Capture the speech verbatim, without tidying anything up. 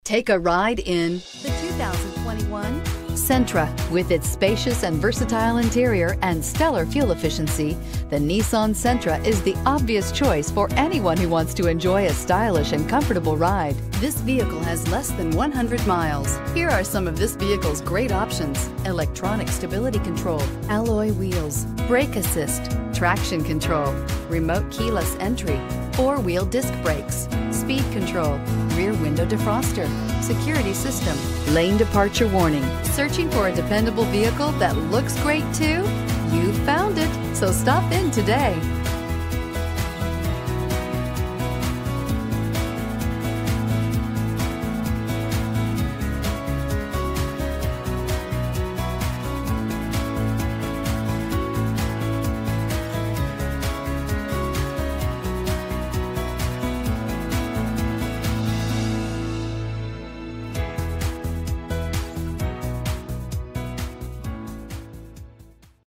Take a ride in the two thousand twenty-one Sentra. With its spacious and versatile interior and stellar fuel efficiency, the Nissan Sentra is the obvious choice for anyone who wants to enjoy a stylish and comfortable ride. This vehicle has less than one hundred miles. Here are some of this vehicle's great options: electronic stability control, alloy wheels, brake assist, traction control, remote keyless entry, four-wheel disc brakes, speed control, rear window defroster, security system, lane departure warning. Searching for a dependable vehicle that looks great too? You found it, so stop in today.